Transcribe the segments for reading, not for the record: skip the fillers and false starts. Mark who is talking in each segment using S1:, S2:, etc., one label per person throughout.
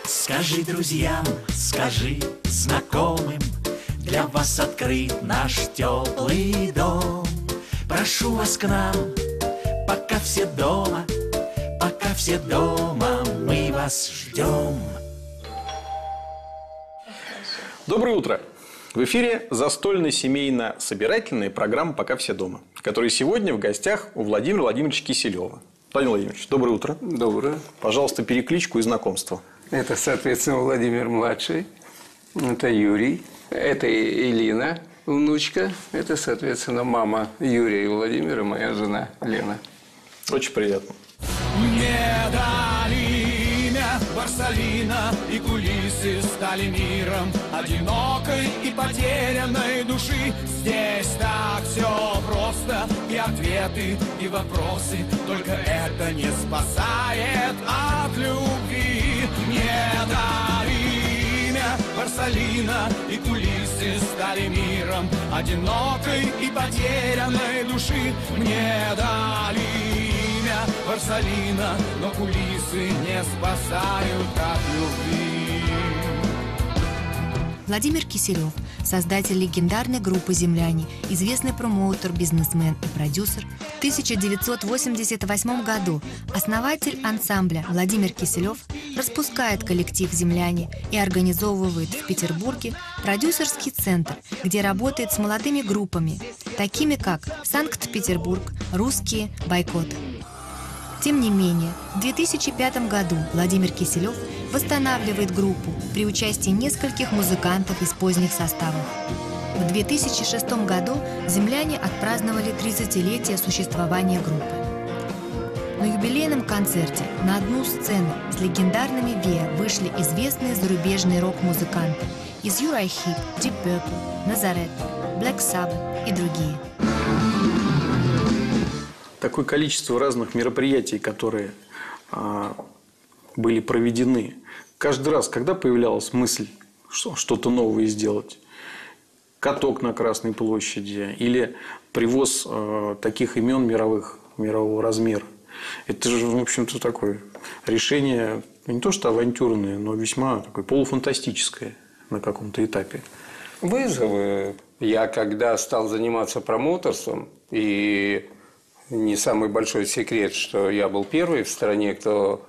S1: Скажи друзьям, скажи знакомым, для вас открыт наш теплый дом. Прошу вас к нам, пока все дома, мы вас ждем.
S2: Доброе утро! В эфире застольно-семейно-собирательная программа «Пока все дома», в которой сегодня в гостях у Владимира Владимировича Киселева. Владимир Владимирович, доброе утро.
S3: Доброе.
S2: Пожалуйста, перекличку и знакомство.
S3: Это, соответственно, Владимир-младший. Это Юрий. Это Элина, внучка. Это, соответственно, мама Юрия и Владимира, моя жена Лена.
S2: Очень приятно.
S4: Мне дали имя Барсалина, и кулисы стали миром одинокой и потерянной души. Здесь так все просто, и ответы, и вопросы, только это не спасает от любви. Мне дали имя Барсалина, и кулисы стали миром одинокой и потерянной души. Мне дали Барсалина, но кулисы не спасают от любви.
S5: Владимир Киселев, создатель легендарной группы «Земляне», известный промоутер, бизнесмен и продюсер. В 1988 году основатель ансамбля Владимир Киселев распускает коллектив «Земляне» и организовывает в Петербурге продюсерский центр, где работает с молодыми группами, такими как «Санкт-Петербург», «Русские», «Бойкот». Тем не менее, в 2005 году Владимир Киселев восстанавливает группу при участии нескольких музыкантов из поздних составов. В 2006 году «Земляне» отпраздновали 30-летие существования группы. На юбилейном концерте на одну сцену с легендарными «Веа» вышли известные зарубежные рок-музыканты из Uriah Heep, Deep Purple, Nazareth, Black Sabbath и другие.
S2: Такое количество разных мероприятий, которые были проведены. Каждый раз, когда появлялась мысль что-то новое сделать, каток на Красной площади или привоз таких имен мирового размера, это же, в общем-то, такое решение не то что авантюрное, но весьма такое полуфантастическое на каком-то этапе.
S3: Вызовы. Я когда стал заниматься промоутерством, и не самый большой секрет, что я был первый в стране, кто...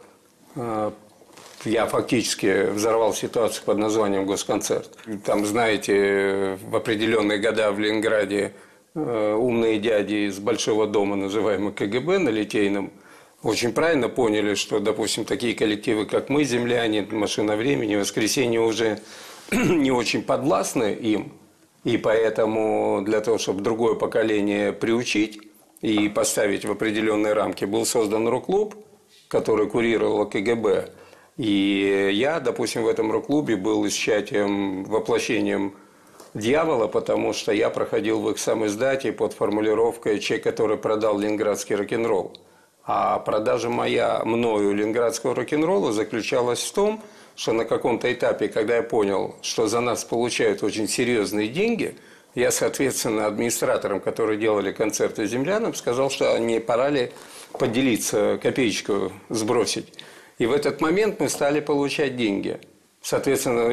S3: Я фактически взорвал ситуацию под названием «Госконцерт». Там, знаете, в определенные года в Ленинграде умные дяди из Большого дома, называемые КГБ, на Литейном, очень правильно поняли, что, допустим, такие коллективы, как мы, «Земляне», «Машина времени», «Воскресенье» уже не очень подвластны им. И поэтому для того, чтобы другое поколение приучить и поставить в определенные рамки, был создан рок-клуб, который курировал КГБ. И я, допустим, в этом рок-клубе был исчатием, воплощением дьявола, потому что я проходил в их самоиздате под формулировкой «человек, который продал ленинградский рок-н-ролл». А продажа мною ленинградского рок-н-ролла заключалась в том, что на каком-то этапе, когда я понял, что за нас получают очень серьезные деньги, я, соответственно, администраторам, которые делали концерты землянам, сказал, что не пора ли поделиться, копеечку сбросить. И в этот момент мы стали получать деньги. Соответственно,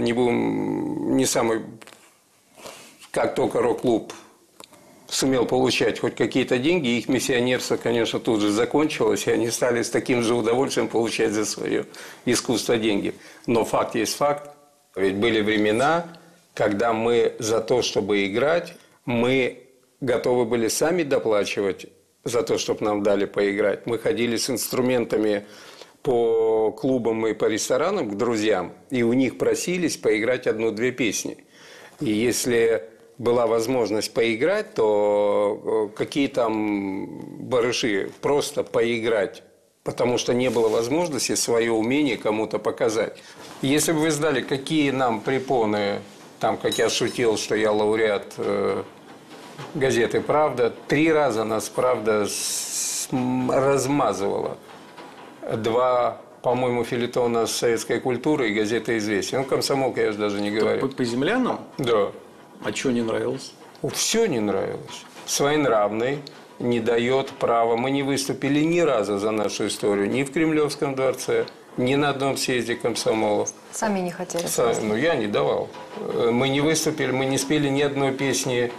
S3: как только рок-клуб сумел получать хоть какие-то деньги, их миссионерство, конечно, тут же закончилось, и они стали с таким же удовольствием получать за свое искусство деньги. Но факт есть факт. Ведь были времена, когда мы за то, чтобы играть, мы готовы были сами доплачивать за то, чтобы нам дали поиграть. Мы ходили с инструментами по клубам и по ресторанам к друзьям, и у них просились поиграть одну-две песни. И если была возможность поиграть, то какие там барыши, просто поиграть, потому что не было возможности свое умение кому-то показать. Если бы вы знали, какие нам препоны, там, как я шутил, что я лауреат газеты «Правда», 3 раза нас «Правда» размазывала. 2, по-моему, фельетона с советской культуры и газета «Известия». Ну, «Комсомолка» я же даже не говорю.
S2: По землянам?
S3: Да.
S2: А что не нравилось?
S3: Все не нравилось. Своенравный, не дает права. Мы не выступили ни разу за нашу историю ни в Кремлевском дворце, Ни на одном съезде комсомола.
S5: Сами не хотели?
S3: Ну, я не давал. Мы не выступили, мы не спели ни одной песни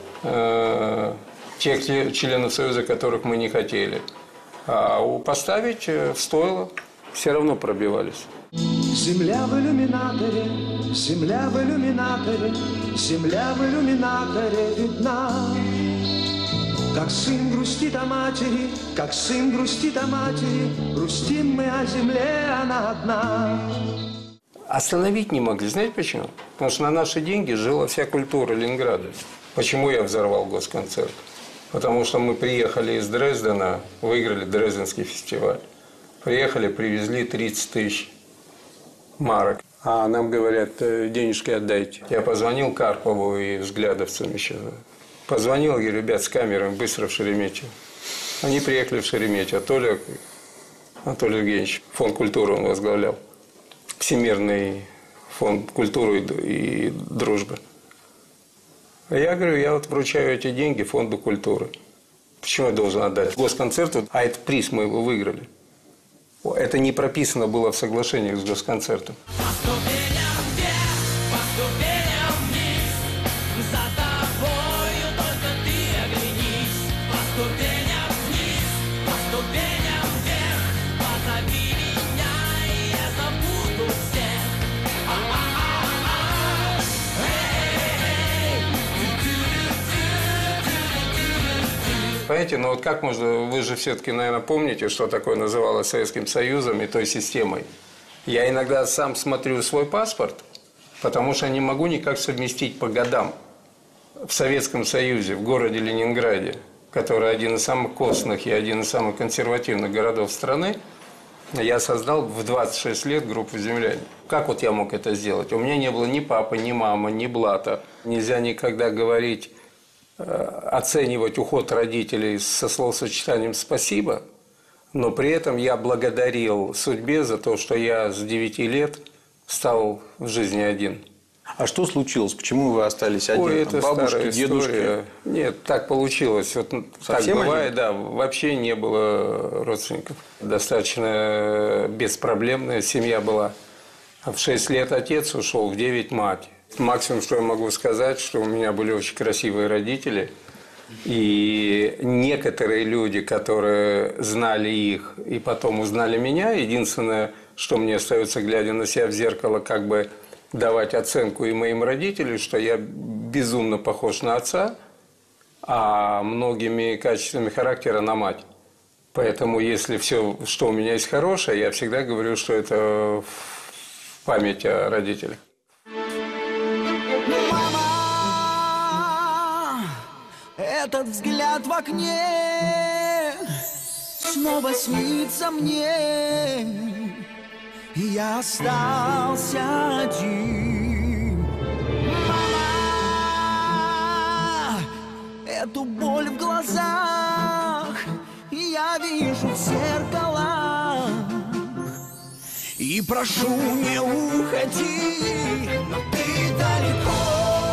S3: тех членов Союза, которых мы не хотели. А поставить стоило, все равно пробивались.
S6: Земля в иллюминаторе, земля в иллюминаторе, земля в иллюминаторе видна. Как сын грустит о матери, как сын грустит о матери, грустим мы о земле, она одна.
S3: Остановить не могли. Знаете почему? Потому что на наши деньги жила вся культура Ленинграда. Почему я взорвал госконцерт? Потому что мы приехали из Дрездена, выиграли Дрезденский фестиваль. Приехали, привезли 30 тысяч марок. А нам говорят, денежки отдайте. Я позвонил Карпову и взглядовцам еще. Позвонил, говорю, ребят, с камерами, быстро в Шереметьево. Они приехали в Шереметьево. Анатолий Евгеньевич, фонд культуры он возглавлял. Всемирный фонд культуры и дружбы. А я говорю, я вот вручаю эти деньги фонду культуры. Почему я должен отдать? Госконцерт, а этот приз мы его выиграли. Это не прописано было в соглашениях с госконцертом. Понимаете, но вот как можно, вы же все-таки, наверное, помните, что такое называлось Советским Союзом и той системой. Я иногда сам смотрю свой паспорт, потому что не могу никак совместить по годам. В Советском Союзе, в городе Ленинграде, который один из самых костных и один из самых консервативных городов страны, я создал в 26 лет группу «Земляне». Как вот я мог это сделать? У меня не было ни папы, ни мамы, ни блата. Нельзя никогда говорить, оценивать уход родителей со словосочетанием «спасибо», но при этом я благодарил судьбе за то, что я с 9 лет стал в жизни один.
S2: А что случилось? Почему вы остались один?
S3: Ой, это
S2: бабушки, дедушки?
S3: История. Нет, так получилось. Вот так бывает, да. Вообще не было родственников. Достаточно беспроблемная семья была. В 6 лет отец ушел, в 9 мать. Максимум, что я могу сказать, что у меня были очень красивые родители. И некоторые люди, которые знали их и потом узнали меня, единственное, что мне остается, глядя на себя в зеркало, как бы давать оценку и моим родителям, что я безумно похож на отца, а многими качествами характера на мать. Поэтому, если все, что у меня есть хорошее, я всегда говорю, что это в память о родителях.
S6: Мама, этот взгляд в окне снова снится мне, и я остался один. Мама, эту боль в глазах я вижу в зеркалах. И прошу, не уходи, но ты далеко.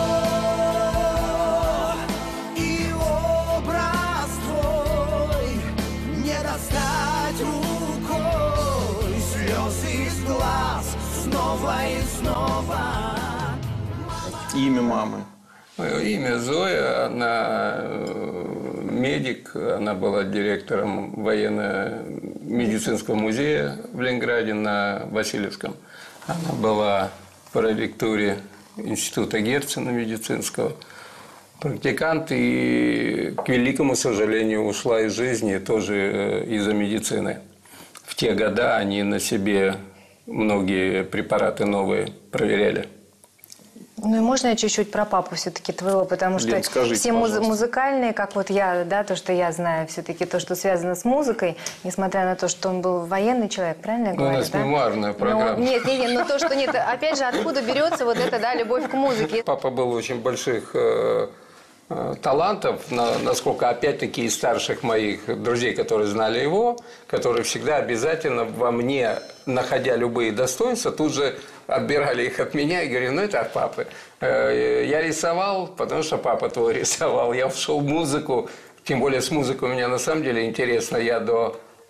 S6: И образ твой не достать рукой. Слезы из глаз снова и снова.
S2: Имя мамы?
S3: Мое имя Зоя, она медик, она была директором военно-медицинского музея в Ленинграде на Васильевском. Она была в проректоре института Герцена медицинского, практикант и, к великому сожалению, ушла из жизни тоже из-за медицины. В те годы они на себе многие препараты новые проверяли.
S5: Ну и можно я чуть-чуть про папу все-таки твоего, потому что
S2: Лен, скажите,
S5: все музыкальные, как вот я, да, то, что я знаю, все-таки то, что связано с музыкой, несмотря на то, что он был военный человек, правильно я говорю?
S3: У нас
S5: да?
S3: мемуарная программа.
S5: Нет, но то, что нет, опять же, откуда берется вот эта, да, любовь к музыке?
S3: Папа был очень больших талантов, насколько, опять-таки, из старших моих друзей, которые знали его, которые всегда обязательно во мне, находя любые достоинства, тут же отбирали их от меня и говорили, ну это от папы. Я рисовал, потому что папа твой рисовал. Я ушел в музыку, тем более с музыкой у меня на самом деле интересно. Я до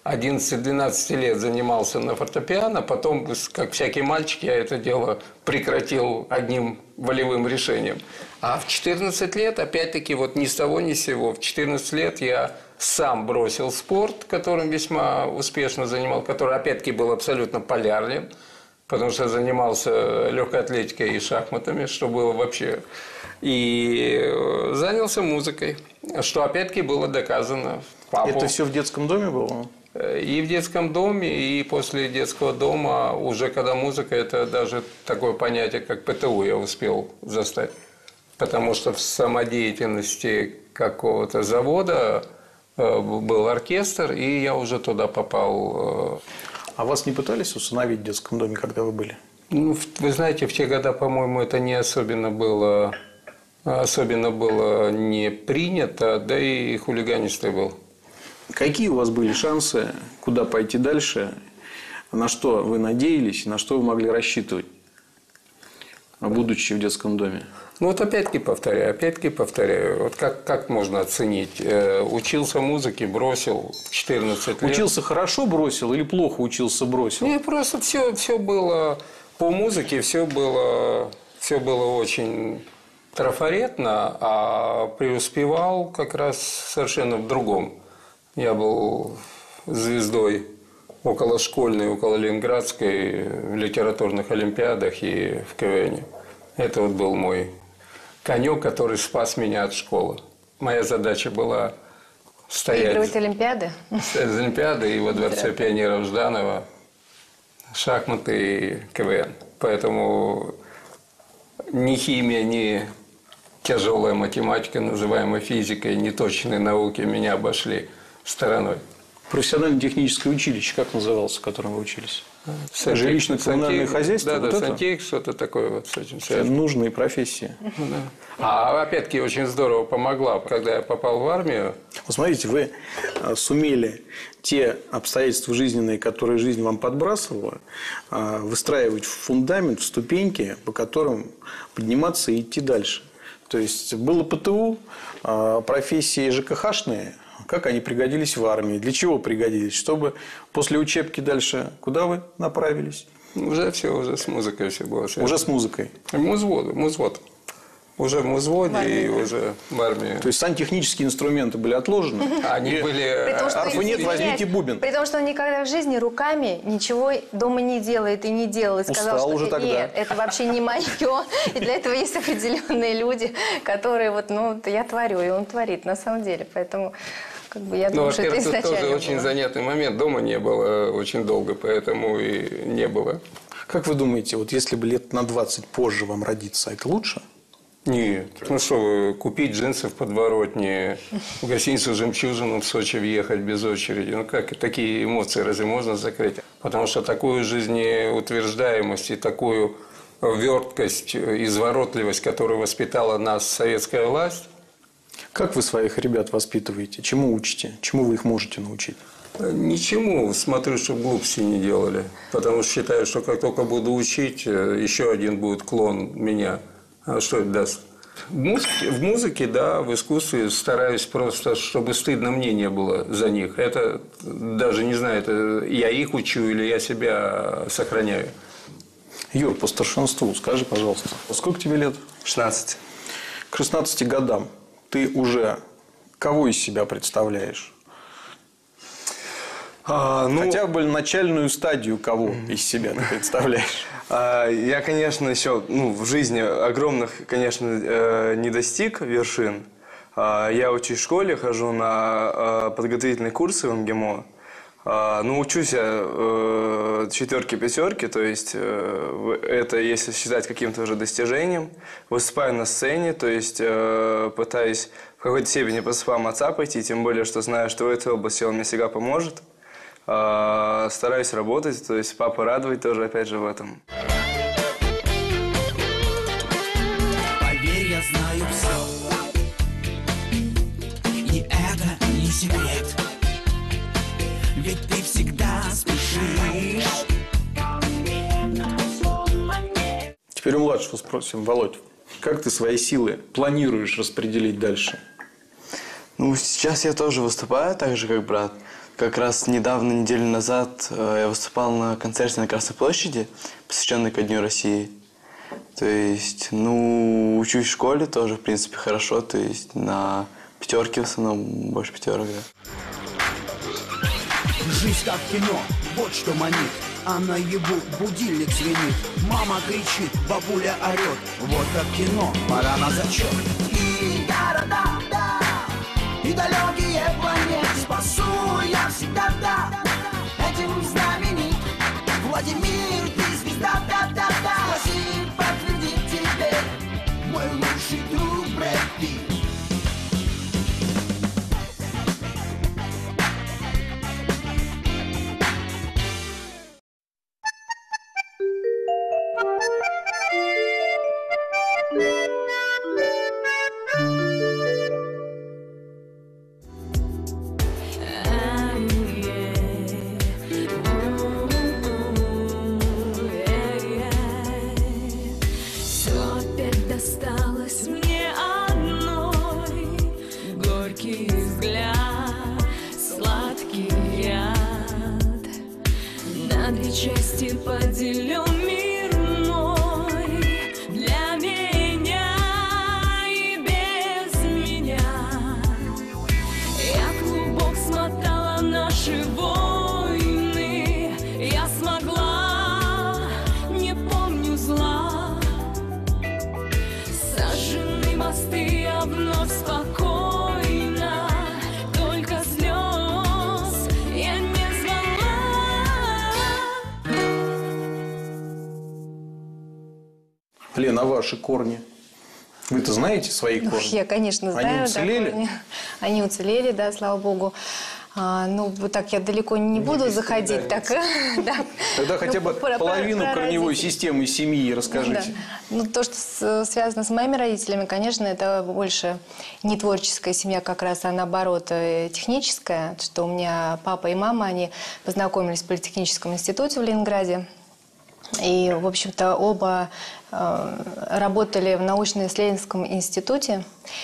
S3: 11-12 лет занимался на фортепиано, потом, как всякий мальчик, я это дело прекратил одним волевым решением. А в 14 лет, опять-таки, вот ни с того ни с сего, в 14 лет я сам бросил спорт, которым весьма успешно занимал, который, опять-таки, был абсолютно полярен, потому что занимался легкой атлетикой и шахматами, что было вообще. И занялся музыкой, что, опять-таки, было доказано. Папу.
S2: Это все в детском доме было?
S3: И в детском доме, и после детского дома, уже когда музыка, это даже такое понятие, как ПТУ, я успел застать. Потому что в самодеятельности какого-то завода был оркестр, и я уже туда попал.
S2: А вас не пытались усыновить в детском доме, когда вы были?
S3: Ну, вы знаете, в те годы, по-моему, это не особенно было не принято, да и хулиганистый был.
S2: Какие у вас были шансы, куда пойти дальше, на что вы надеялись, на что вы могли рассчитывать, будучи в детском доме?
S3: Ну, вот опять-таки повторяю. Вот как можно оценить? Учился музыке, бросил в 14 лет.
S2: Учился хорошо, бросил или плохо учился, бросил?
S3: Нет, просто все было по музыке, все было очень трафаретно, а преуспевал как раз совершенно в другом. Я был звездой околошкольной, около ленинградской в литературных олимпиадах и в КВН. Это вот был мой конек, который спас меня от школы. Моя задача была стоять...
S7: Выигрывать олимпиады?
S3: Олимпиады и во Дворце пионеров Жданова, шахматы и КВН. Поэтому ни химия, ни тяжелая математика, называемая физикой, ни точные науки меня обошли стороной.
S2: Профессионально-техническое училище, как назывался, в котором вы учились? Жилищно-коммунальное хозяйство?
S3: Да, сантехник, что-то такое вот с этим связано.
S2: Нужные профессии.
S3: Да. А опять-таки очень здорово помогла, когда я попал в армию.
S2: Вот смотрите, вы сумели те обстоятельства жизненные, которые жизнь вам подбрасывала, выстраивать в фундамент, в ступеньки, по которым подниматься и идти дальше. То есть было ПТУ, профессии ЖКХшные. Как они пригодились в армии? Для чего пригодились? Чтобы после учебки дальше куда вы направились?
S3: Уже с музыкой все было связано.
S2: Уже с музыкой?
S3: Музвод. Уже в музводе и уже в армии.
S2: То есть сантехнические инструменты были отложены?
S3: Они были...
S2: Арфы нет, возьмите бубен.
S7: При том, что он никогда в жизни руками ничего дома не делает и не делал. И сказал,
S2: устал
S7: что
S2: уже тогда.
S7: Нет, это вообще не мое. И для этого есть определенные люди, которые я творю, и он творит на самом деле. Поэтому... я думаю, что это изначально
S3: тоже очень занятный момент. Дома не было очень долго, поэтому и не было.
S2: Как вы думаете, вот если бы лет на 20 позже вам родиться, это лучше?
S3: Нет. Ну что вы, купить джинсы в подворотне, в гостиницу «Жемчужину» в Сочи въехать без очереди. Ну как, такие эмоции разве можно закрыть? Потому что такую жизнеутверждаемость и такую верткость, изворотливость, которую воспитала нас советская власть.
S2: Как вы своих ребят воспитываете? Чему учите? Чему вы их можете научить?
S3: Ничему. Смотрю, чтобы глупости не делали. Потому что считаю, что как только буду учить, еще один будет клон меня. А что это даст? В музыке, да, в искусстве стараюсь просто, чтобы стыдно мне не было за них. Это даже не знаю, это я их учу или я себя сохраняю.
S2: Юр, по старшинству скажи, пожалуйста, сколько тебе лет?
S8: 16.
S2: К 16 годам ты уже кого из себя представляешь? Хотя бы начальную стадию кого из себя ты представляешь?
S8: Я, конечно, еще в жизни огромных, конечно, не достиг вершин. Я учусь в школе, хожу на подготовительные курсы в МГИМО. Учусь я четверки, пятерки, то есть это, если считать каким-то уже достижением. Выступаю на сцене, то есть пытаюсь в какой-то степени по стопам отца пойти, тем более, что знаю, что в этой области он мне всегда поможет. Стараюсь работать, то есть папу радовать тоже, опять же, в этом.
S1: Поверь, я знаю все, и это не секрет, ведь ты всегда спешишь.
S2: Теперь у младшего спросим. Володь, как ты свои силы планируешь распределить дальше?
S8: Сейчас я тоже выступаю, так же, как брат. как раз недавно, неделю назад, я выступал на концерте на Красной площади, посвященный ко Дню России. То есть, ну, учусь в школе тоже, в принципе, хорошо. То есть, на пятерке в основном, больше пятерок, да.
S9: Жизнь как кино, вот что манит. А наяву будильник звенит. Мама кричит, бабуля орет. Вот как кино, пора на зачет. И города, да, и далекие планеты спасу я всегда, да. Этим знаменит Владимир, ты звезда, да-да-да. Спасибо, подтвердит теперь мой лучший друг Брэд Питт.
S10: Части поделю мир мой для меня и без меня. Я клубок смотала наши войны, я смогла, не помню зла. Сожжены мосты, я вновь спокойна, только слез я не
S2: Лена, а ваши корни? Вы-то знаете свои корни?
S7: Я, конечно, знаю.
S2: Они уцелели?
S7: Да, они уцелели, да, слава богу. Ну, вот так я далеко не буду заходить. Так, да.
S2: Тогда хотя бы половину корневой системы семьи расскажите.
S7: Да. Ну, то, что связано с моими родителями, конечно, это больше не творческая семья, как раз, а наоборот техническая. Что у меня папа и мама, они познакомились в Политехническом институте в Ленинграде. И, в общем-то, оба работали в научно-исследовательском институте.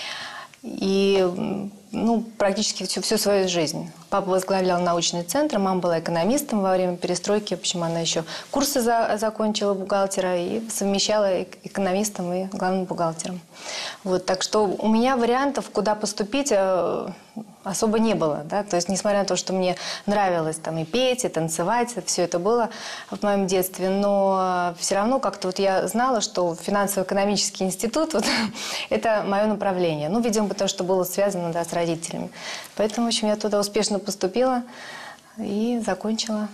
S7: И, ну, практически всю свою жизнь. Папа возглавлял научный центр, мама была экономистом во время перестройки. В общем, она еще курсы закончила бухгалтера и совмещала экономистом и главным бухгалтером. Вот, так что у меня вариантов, куда поступить, особо не было. Да? То есть, несмотря на то, что мне нравилось там и петь, и танцевать, все это было в моем детстве, но все равно как-то вот я знала, что финансово-экономический институт вот, это мое направление. Ну, видимо, потому что было связано, да, с родителями. Поэтому, в общем, я туда успешно поступила и закончила.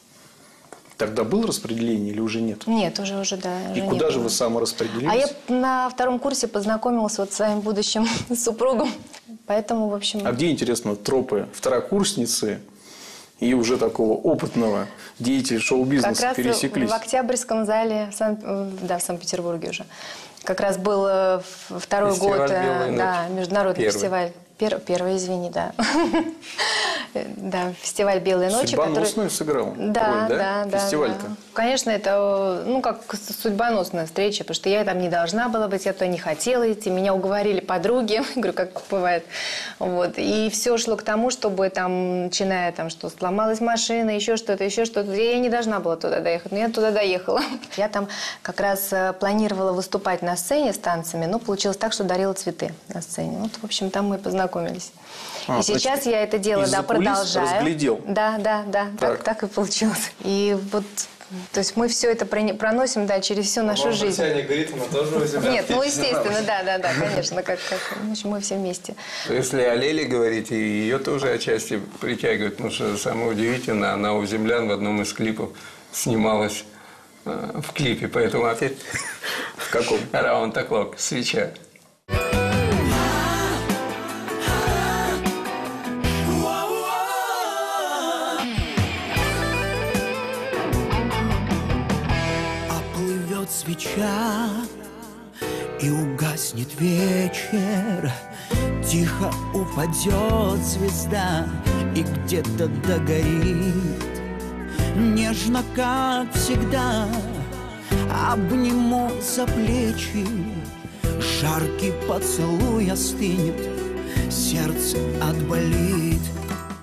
S2: Тогда было распределение или уже нет?
S7: Нет, уже, да.
S2: И
S7: уже
S2: куда же вы самораспределились?
S7: А я на втором курсе познакомилась вот с своим будущим супругом. Поэтому, в общем...
S2: А где, интересно, тропы второкурсницы и уже такого опытного деятеля шоу-бизнеса пересеклись?
S7: Как раз в Октябрьском зале, в Санкт-Петербурге уже. Как раз был второй год, да, международный фестиваль. Первый, извини, да. Да, фестиваль «Белые ночи».
S2: Судьбоносную сыграл роль, да? Фестиваль-то.
S7: Да. Конечно, это, ну, как судьбоносная встреча, потому что я там не должна была быть, я туда не хотела идти, меня уговорили подруги, говорю, как бывает. Вот. И все шло к тому, чтобы там, начиная там, что сломалась машина, еще что-то, я не должна была туда доехать, но я туда доехала. Я там как раз планировала выступать на сцене с танцами, но получилось так, что дарила цветы на сцене. Вот, в общем, там мы познакомились. И сейчас я это дело, да, продолжаю.
S2: Разглядел.
S7: Да, так и получилось. И вот, то есть мы все это проносим, да, через всю нашу жизнь.
S8: Татьяне говорит, она тоже у себя.
S7: Нет, ну естественно, да, конечно, как мы все вместе.
S3: Если о Леле говорить, ее тоже отчасти притягивает, потому что самое удивительное, она у землян в одном из клипов снималась в клипе, поэтому опять
S2: в каком?
S3: Round the Clock, свеча.
S9: Свеча, и угаснет вечер, тихо упадет звезда и где-то догорит. Нежно, как всегда, обниму за плечи, жаркий поцелуй остынет, сердце отболит.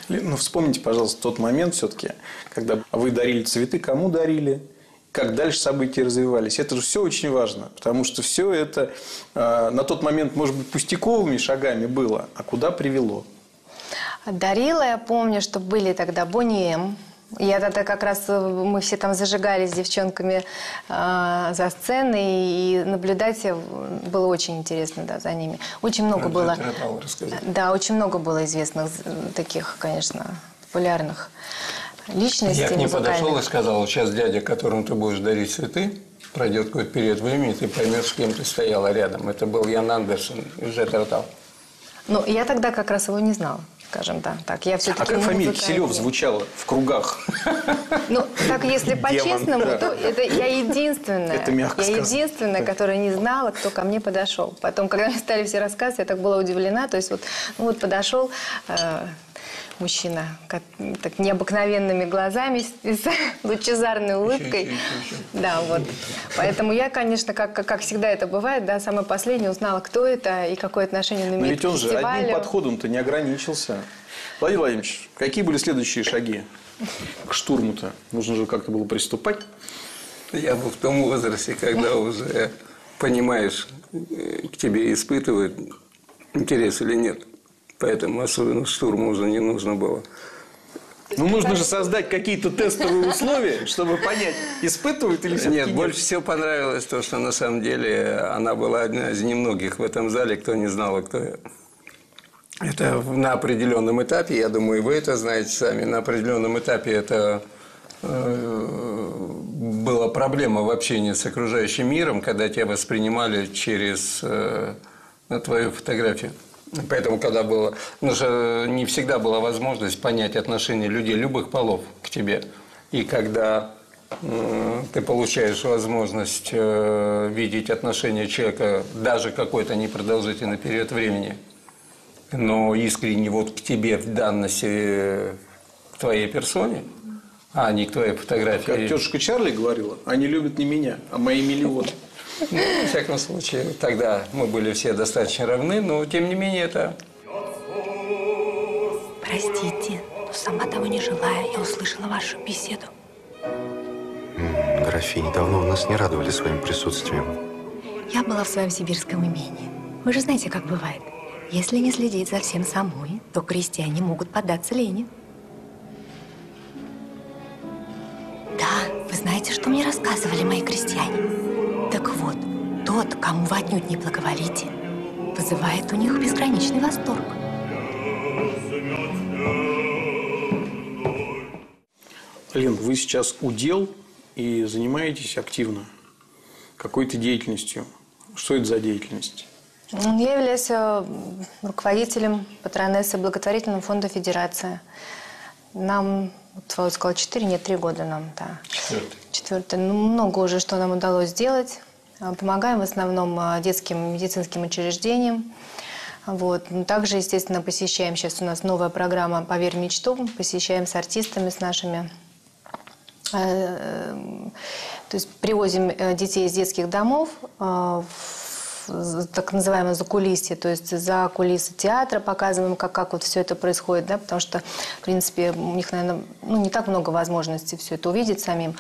S2: Ну, вспомните, пожалуйста, тот момент все-таки, когда вы дарили цветы, кому дарили, как дальше события развивались. Это же все очень важно, потому что все это на тот момент, может быть, пустяковыми шагами было, а куда привело?
S7: Дарила, я помню, что были тогда Бонни М. Я тогда как раз, мы все там зажигались с девчонками за сценой, и наблюдать было очень интересно, да, за ними. Очень много было... Да, очень много было известных таких, конечно, популярных личностей.
S3: Я к ней подошел и сказал: сейчас дядя, которому ты будешь дарить цветы, пройдет какой-то период времени, и ты поймешь, с кем ты стояла рядом. Это был Ян Андерсон из Jethro Tull.
S7: Ну, я тогда как раз его не знала, скажем так. Я все-таки
S2: как фамилия Киселев звучала в кругах?
S7: Ну, так если по-честному, то это я единственная.
S2: Это мягко сказано.
S7: Я единственная, которая не знала, кто ко мне подошел. Потом, когда мне стали все рассказывать, я так была удивлена. То есть вот подошел мужчина так необыкновенными глазами, с лучезарной улыбкой. Да, вот. Поэтому я, конечно, как всегда это бывает, да, самое последнее узнала, кто это и какое отношение он имеет к фестивалю.
S2: Но ведь он же одним подходом-то не ограничился. Владимир Владимирович, какие были следующие шаги к штурму-то? Нужно же как-то было приступать.
S3: Я был в том возрасте, когда уже понимаешь, к тебе испытывают интерес или нет. Поэтому особенно штурму уже не нужно было.
S2: Ну, нужно же создать какие-то тестовые условия, чтобы понять, испытывают или все-таки
S3: нет. Больше всего понравилось то, что на самом деле она была одна из немногих в этом зале, кто не знала, кто я. Это на определенном этапе, я думаю, вы это знаете сами, на определенном этапе это была проблема в общении с окружающим миром, когда тебя воспринимали через твою фотографию. Поэтому, когда было... Ну, же не всегда была возможность понять отношение людей любых полов к тебе. И когда ты получаешь возможность видеть отношение человека даже какой-то непродолжительный период времени, но искренне вот к тебе в данности, к твоей персоне, а не к твоей фотографии.
S2: Как тетушка Чарли говорила, они любят не меня, а мои миллионы.
S3: Ну, во всяком случае, тогда мы были все достаточно равны, но, тем не менее, это...
S11: Простите, но сама того не желая, я услышала вашу беседу.
S12: Графиня, давно нас не радовали своим присутствием.
S11: Я была в своем сибирском имении. Вы же знаете, как бывает. Если не следить за всем самой, то крестьяне могут поддаться лени. Да, вы знаете, что мне рассказывали мои крестьяне? Так вот, тот, кому вы отнюдь не благоволите, вызывает у них безграничный восторг.
S2: Лен, вы сейчас удел и занимаетесь активно какой-то деятельностью. Что это за деятельность?
S7: Я являюсь руководителем патронессы благотворительного фонда «Федерация». Нам, вот сказал, 4, нет, 3 года нам, да. Четвертый. Ну, много уже, что нам удалось сделать. Помогаем в основном детским медицинским учреждениям. Вот. Также, естественно, посещаем, сейчас у нас новая программа «Поверь в мечту», посещаем с артистами, с нашими. То есть привозим детей из детских домов в так называемое закулисье, то есть за кулисы театра показываем, как вот все это происходит, да, потому что, в принципе, у них, наверное, не так много возможностей все это увидеть самим.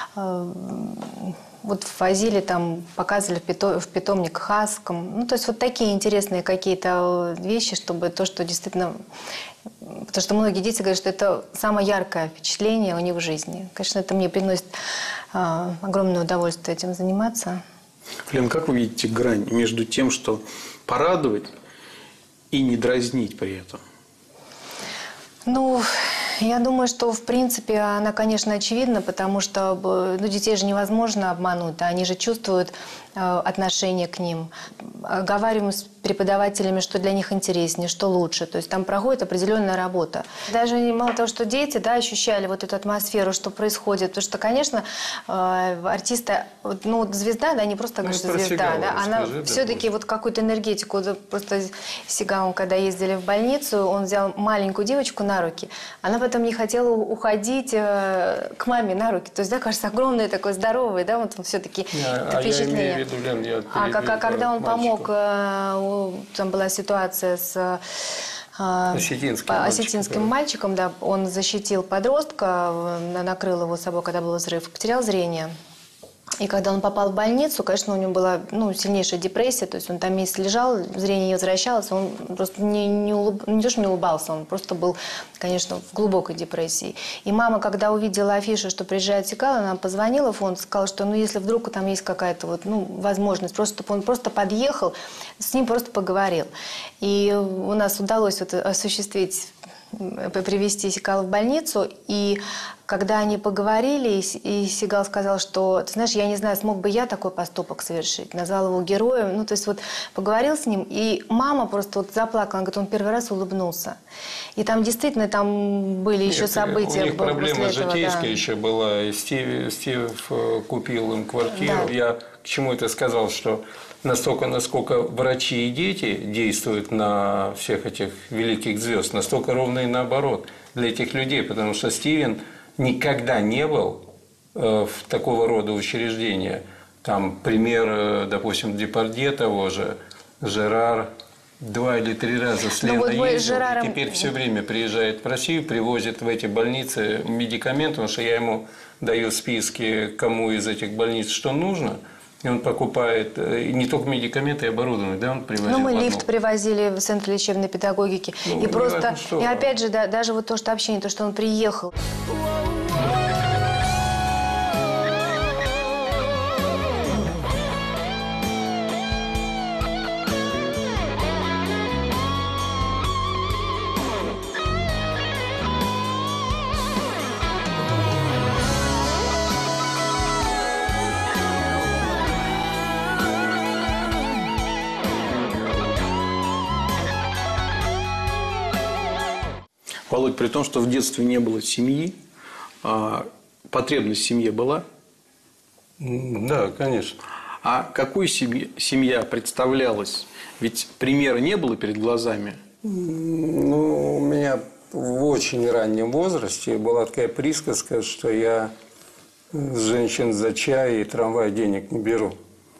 S7: Вот возили там, показывали в питомник Хаском. Ну, то есть вот такие интересные какие-то вещи, чтобы то, что действительно... Потому что многие дети говорят, что это самое яркое впечатление у них в жизни. Конечно, это мне приносит огромное удовольствие этим заниматься.
S2: Лен, как вы видите грань между тем, что порадовать и не дразнить при этом?
S7: Ну, я думаю, что, в принципе, она, конечно, очевидна, потому что детей же невозможно обмануть, да, они же чувствуют отношение к ним. Оговариваем с преподавателями, что для них интереснее, что лучше. То есть там проходит определенная работа. Даже мало того, что дети, да, ощущали вот эту атмосферу, что происходит. Потому что, конечно, артисты, ну, звезда, да, не просто говорит, что звезда, да, она все-таки вот какую-то энергетику. Просто Сигал, когда ездили в больницу, он взял маленькую девочку на руки. Она потом не хотела уходить к маме на руки. То есть, да, кажется, огромный такой здоровый, да, вот все-таки впечатление. Когда он помог, там была ситуация с осетинским мальчиком, да, он защитил подростка, накрыл его собой, когда был взрыв, потерял зрение. И когда он попал в больницу, конечно, у него была сильнейшая депрессия, то есть он там месяц лежал, зрение не возвращалось, он просто не то, что не улыбался, он просто был, конечно, в глубокой депрессии. И мама, когда увидела афишу, что приезжает Сикало, она позвонила в фонд, сказала, что если вдруг там есть какая-то возможность, просто чтобы он просто подъехал, с ним просто поговорил. И у нас удалось осуществить, привезти Сикало в больницу, и когда они поговорили, и Сигал сказал, что, ты знаешь, я не знаю, смог бы я такой поступок совершить. Назвал его героем. То есть поговорил с ним, и мама просто заплакала. Она говорит, он первый раз улыбнулся. И там действительно были еще события.
S3: У них проблема житейская еще была. И Стив купил им квартиру. Да. Я к чему это сказал, что настолько, насколько врачи и дети действуют на всех этих великих звезд, настолько ровно и наоборот для этих людей. Потому что Стивен никогда не был в такого рода учреждения. Там пример, допустим, Депардье того же, Жерар 2 или 3 раза с Леной ездил, и теперь все время приезжает в Россию, привозит в эти больницы медикаменты, потому что я ему даю списки, кому из этих больниц что нужно. И он покупает не только медикаменты и оборудование, да, он привозит.
S7: Мы лифт привозили в Центр лечебной педагогики. И просто, и опять же, даже то, что общение, то, что он приехал.
S2: Володь, при том, что в детстве не было семьи, потребность в семье была?
S3: Да, конечно.
S2: А какой семья представлялась? Ведь примера не было перед глазами.
S3: У меня в очень раннем возрасте была такая присказка, что я с женщин за чай и трамвай денег не беру.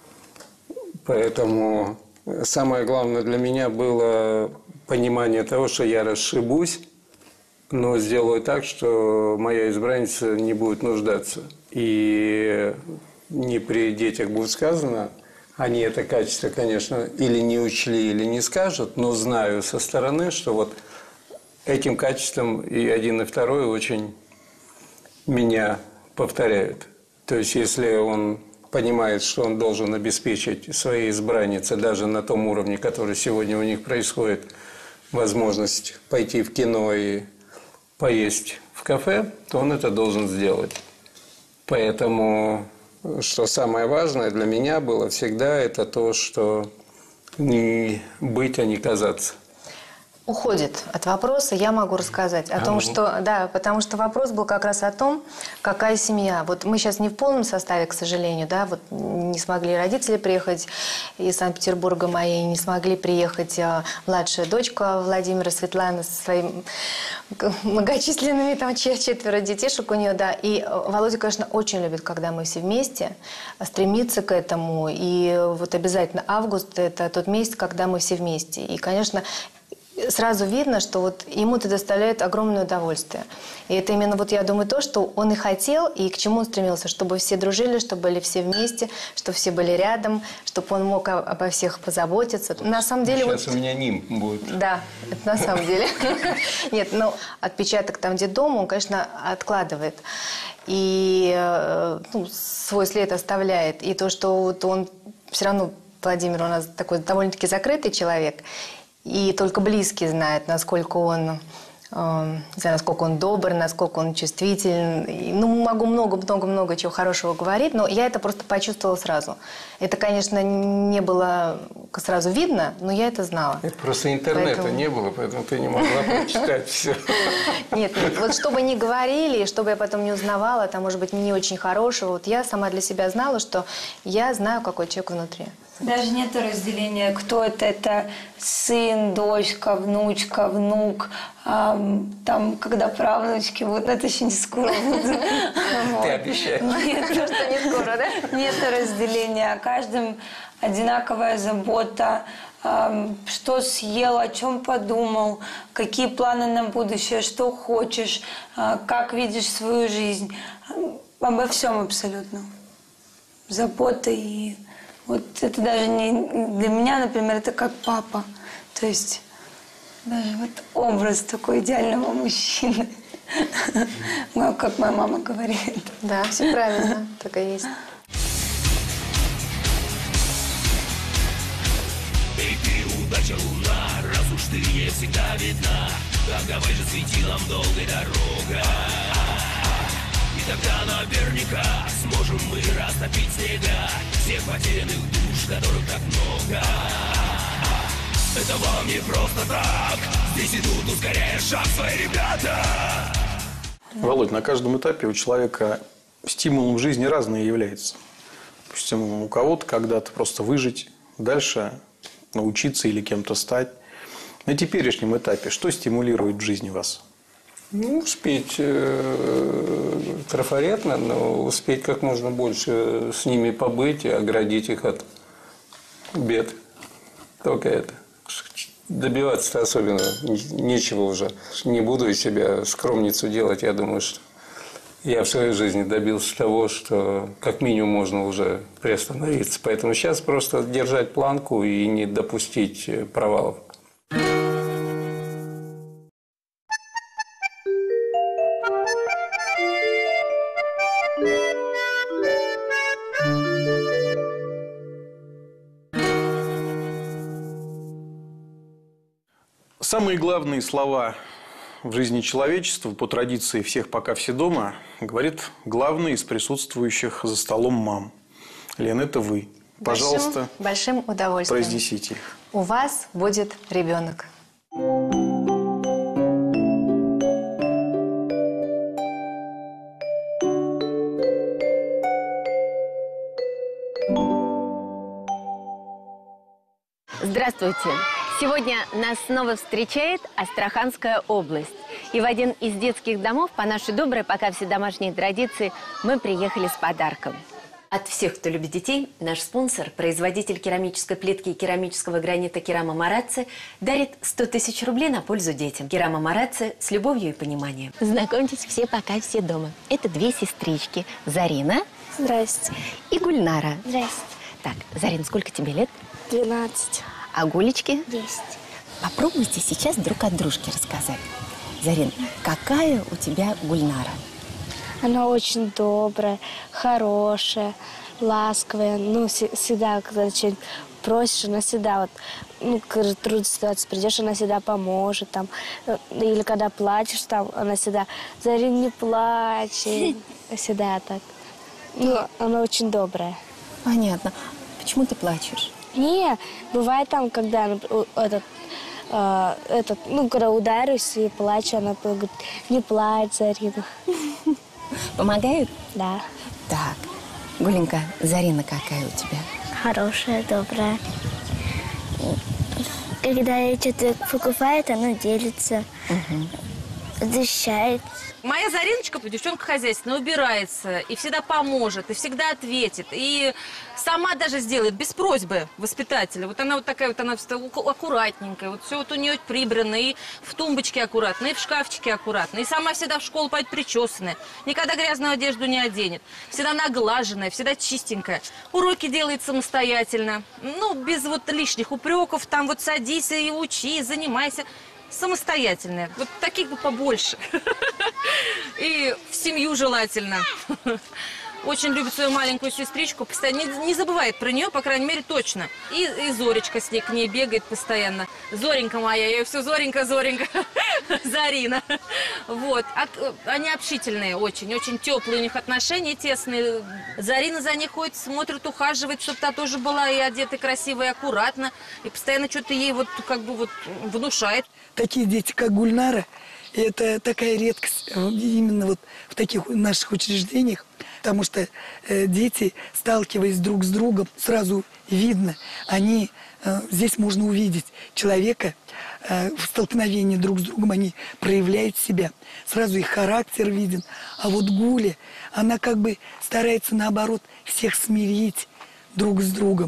S3: Поэтому самое главное для меня было понимание того, что я расшибусь, но сделаю так, что моя избранница не будет нуждаться. И не при детях будет сказано, они это качество, конечно, или не учли, или не скажут, но знаю со стороны, что этим качеством и один, и второй очень меня повторяют. То есть, если он понимает, что он должен обеспечить своей избраннице даже на том уровне, который сегодня у них происходит, возможность пойти в кино и поесть в кафе, то он это должен сделать. Поэтому, что самое важное для меня было всегда, это то, что не быть, а не казаться.
S7: Уходит от вопроса, я могу рассказать о том, что... Да, потому что вопрос был как раз о том, какая семья. Мы сейчас не в полном составе, к сожалению, да, не смогли родители приехать из Санкт-Петербурга моей, не смогли приехать младшая дочка Владимира, Светлана, со своими многочисленными, там 4 детишек у нее, да. И Володя, конечно, очень любит, когда мы все вместе, стремится к этому. И обязательно август – это тот месяц, когда мы все вместе. И, конечно, сразу видно, что ему это доставляет огромное удовольствие. И это именно, я думаю, то, что он и хотел, и к чему он стремился, чтобы все дружили, чтобы были все вместе, чтобы все были рядом, чтобы он мог обо всех позаботиться. На самом деле...
S3: Сейчас у меня ним будет.
S7: Да, это на самом деле. Нет, отпечаток там детдома он, конечно, откладывает. И свой след оставляет. И то, что он все равно, Владимир у нас такой довольно-таки закрытый человек, и только близкий знает, насколько он, насколько он добр, насколько он чувствителен. Могу много-много-много чего хорошего говорить, но я это просто почувствовала сразу. Это, конечно, не было сразу видно, но я это знала.
S3: Это просто интернета не было, поэтому ты не могла прочитать все.
S7: Нет, чтобы не говорили, чтобы я потом не узнавала, там, может быть, не очень хорошего. Я сама для себя знала, что я знаю, какой человек внутри.
S13: Даже нет разделения, кто это сын, дочка, внучка, внук, там, когда правнучки будут, это еще не скоро будет.
S3: Ты обещаешь?
S13: Нет,
S7: что не скоро, да?
S13: Нет разделения, о каждом одинаковая забота, что съел, о чем подумал, какие планы на будущее, что хочешь, как видишь свою жизнь. Обо всем абсолютно. Забота. И вот это даже не для меня, например, это как папа. То есть даже вот образ такой идеального мужчины. Как моя мама говорит.
S7: Да, все правильно, так и есть.
S1: Эй, ты, удача, луна, раз уж ты не всегда видна, так давай же светилом долгой дорога. И тогда наверняка сможем мы растопить снега всех потерянных душ, которых так много. Это вам не просто так, здесь идут, ускоряя шаг свои ребята.
S2: Володь, на каждом этапе у человека стимулом в жизни разное является. Допустим, у кого-то когда-то просто выжить, дальше научиться или кем-то стать. На теперешнем этапе что стимулирует в жизни вас?
S3: Ну, успеть трафаретно, но успеть как можно больше с ними побыть и оградить их от бед. Только это. Добиваться-то особенно нечего уже. Не буду из себя скромницу делать. Я думаю, что я в своей жизни добился того, что как минимум можно уже приостановиться. Поэтому сейчас просто держать планку и не допустить провалов.
S2: Самые главные слова в жизни человечества, по традиции всех пока все дома, говорит главный из присутствующих за столом мам. Лен, это вы. Пожалуйста,
S7: большим удовольствием.
S2: произнесите их.
S7: У вас будет ребенок.
S14: Здравствуйте! Сегодня нас снова встречает Астраханская область. И в один из детских домов, по нашей доброй, пока все домашние традиции, мы приехали с подарком. От всех, кто любит детей, наш спонсор, производитель керамической плитки и керамического гранита Керама Марацци, дарит 100 тысяч рублей на пользу детям. Керама Марацци с любовью и пониманием. Знакомьтесь, все пока все дома. Это две сестрички. Зарина.
S15: Здрасте.
S14: И Гульнара.
S15: Здрасте.
S14: Так, Зарин, сколько тебе лет?
S15: 12.
S14: А Гулечки?
S15: 10.
S14: Попробуйте сейчас друг от дружки рассказать. Зарин, какая у тебя Гульнара?
S15: Она очень добрая, хорошая, ласковая. Ну, всегда, когда что-нибудь просишь, она всегда вот, ну, когда трудная ситуация придешь, она всегда поможет там. Или когда плачешь, там, она всегда: Зарин, не плачь. Всегда так. Ну, она очень добрая.
S14: Понятно. Почему ты плачешь?
S15: Не, бывает там, когда ну, когда ударюсь и плачу, она говорит: не плачь, Зарина.
S14: Помогают?
S15: Да.
S14: Так, Гуленька, Зарина какая у тебя?
S15: Хорошая, добрая. Когда ей что-то покупает, она делится, защищает.
S16: Моя Зариночка, девчонка хозяйственная, убирается и всегда поможет, и всегда ответит, и сама даже сделает, без просьбы воспитателя. Вот она вот такая вот, она аккуратненькая, вот все вот у нее прибрано, и в тумбочке аккуратно, и в шкафчике аккуратно, и сама всегда в школу пойдет причесанная, никогда грязную одежду не оденет, всегда наглаженная, всегда чистенькая, уроки делает самостоятельно, ну, без вот лишних упреков, там вот садись и учи, занимайся. Самостоятельная. Вот таких бы побольше. И в семью желательно. Очень любит свою маленькую сестричку. Постоянно не забывает про нее, по крайней мере, точно. И Зоречка с ней к ней бегает постоянно. Зоренька моя, я ее все Зоренька, Зоренька. Зарина. Вот. Они общительные очень. Очень теплые у них отношения, тесные. Зарина за ней ходит, смотрит, ухаживает, чтобы та тоже была и одета красиво, и аккуратно. И постоянно что-то ей вот как бы вот внушает.
S17: Такие дети, как Гульнара, это такая редкость именно вот в таких наших учреждениях, потому что дети, сталкиваясь друг с другом, сразу видно, здесь можно увидеть человека в столкновении друг с другом, они проявляют себя, сразу их характер виден. А вот Гуля, она как бы старается наоборот всех смирить друг с другом,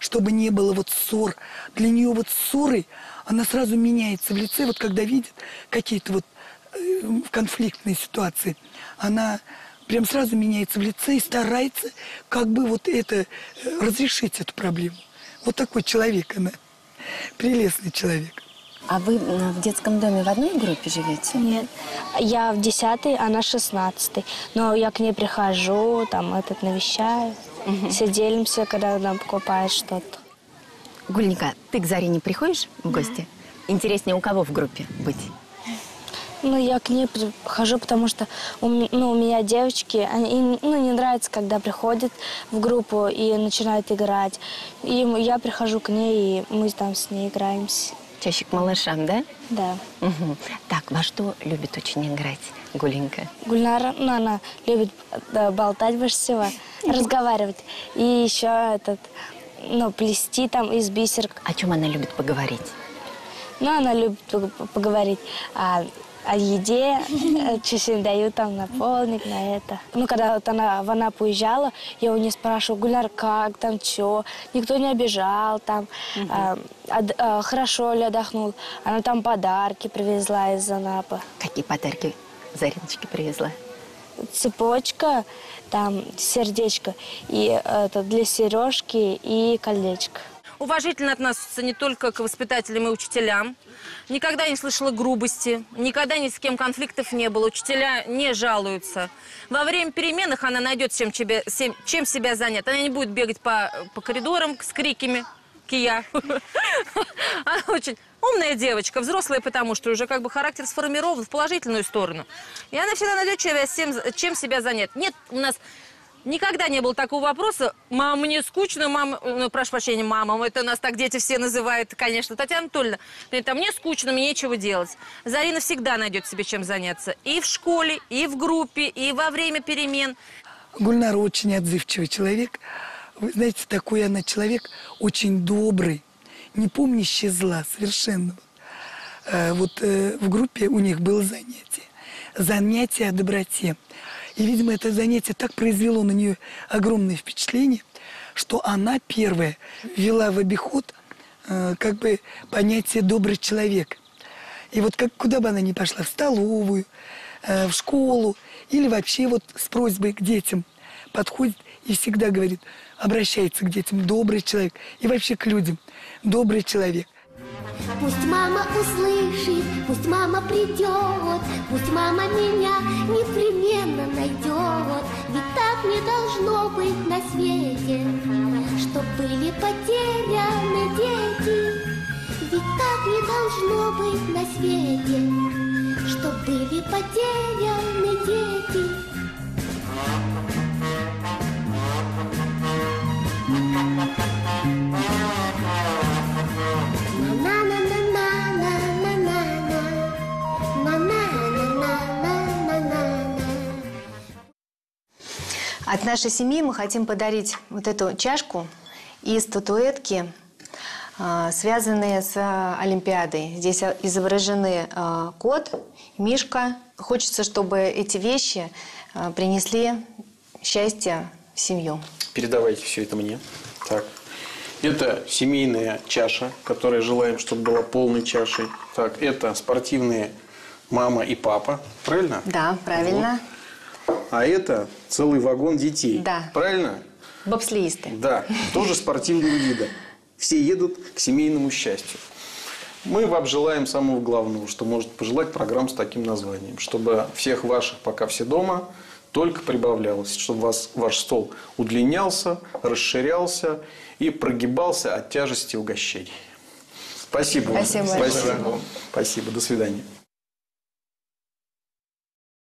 S17: чтобы не было вот ссор. Для нее вот ссоры, она сразу меняется в лице, вот когда видит какие-то вот конфликтные ситуации, она прям сразу меняется в лице и старается как бы вот это, разрешить эту проблему. Вот такой человек она, прелестный человек.
S14: А вы в детском доме в одной группе живете?
S15: Нет, я в 10-й, она 16-й. Но я к ней прихожу, там навещаю, все делимся, когда нам покупает что-то.
S14: Гульника, ты к Заре не приходишь в гости? Интереснее, у кого в группе быть?
S15: Ну, я к ней прихожу, потому что у меня девочки, им не нравится, когда приходят в группу и начинают играть. И я прихожу к ней, и мы там с ней играемся.
S14: Чаще к малышам, да?
S15: Да.
S14: Угу. Так, во что любит очень играть Гуленька?
S15: Гульнара, она любит болтать больше всего, разговаривать. И еще плести там из бисерок.
S14: О чем она любит поговорить?
S15: Она любит поговорить о еде, что сегодня дают там на полник, на это. Когда вот она в Анапу уезжала, я у нее спрашивала: Гульнар, как там, что? Никто не обижал там, хорошо ли отдохнул? Она там подарки привезла из Анапы.
S14: Какие подарки Зариночке привезла?
S15: Цепочка, там сердечко, и для сережки и колечко.
S16: Уважительно относятся не только к воспитателям и учителям. Никогда не слышала грубости, никогда ни с кем конфликтов не было. Учителя не жалуются. Во время переменных она найдет чем себя занять. Она не будет бегать по коридорам с криками «Кия». Она очень умная девочка, взрослая, потому что уже как бы характер сформирован в положительную сторону. И она всегда найдет чем себя занять. Нет у нас... Никогда не было такого вопроса: «Мам, мне скучно, мама...» прошу прощения, мама, это у нас так дети все называют, конечно. Татьяна Анатольевна, мне скучно, мне нечего делать. Зарина всегда найдет себе чем заняться. И в школе, и в группе, и во время перемен.
S17: Гульнара очень отзывчивый человек. Вы знаете, такой она человек очень добрый, не помнящий зла совершенно. В группе у них было занятие о доброте. И, видимо, это занятие так произвело на нее огромное впечатление, что она первая ввела в обиход понятие «добрый человек». И вот куда бы она ни пошла, в столовую, в школу или вообще с просьбой к детям, подходит и всегда говорит, обращается к детям: добрый человек, и вообще к людям: добрый человек.
S18: Пусть мама услышит, пусть мама придет, пусть мама меня непременно найдет. Ведь так не должно быть на свете, чтоб были потеряны дети. Ведь так не должно быть на свете, чтоб были потеряны дети.
S7: От нашей семьи мы хотим подарить вот эту чашку и статуэтки, связанные с Олимпиадой. Здесь изображены кот, мишка. Хочется, чтобы эти вещи принесли счастье в семью.
S2: Передавайте все это мне. Так. Это семейная чаша, которую желаем, чтобы была полной чашей. Так, это спортивные мама и папа. Правильно?
S7: Да, правильно.
S2: Вот. А это целый вагон детей.
S7: Да.
S2: Правильно?
S7: Бобслеисты.
S2: Да, тоже спортивного вида. Все едут к семейному счастью. Мы вам желаем самого главного, что может пожелать программа с таким названием. Чтобы всех ваших, пока все дома, только прибавлялось. Чтобы ваш стол удлинялся, расширялся и прогибался от тяжести угощений. Спасибо.
S7: Спасибо.
S2: Спасибо. До свидания.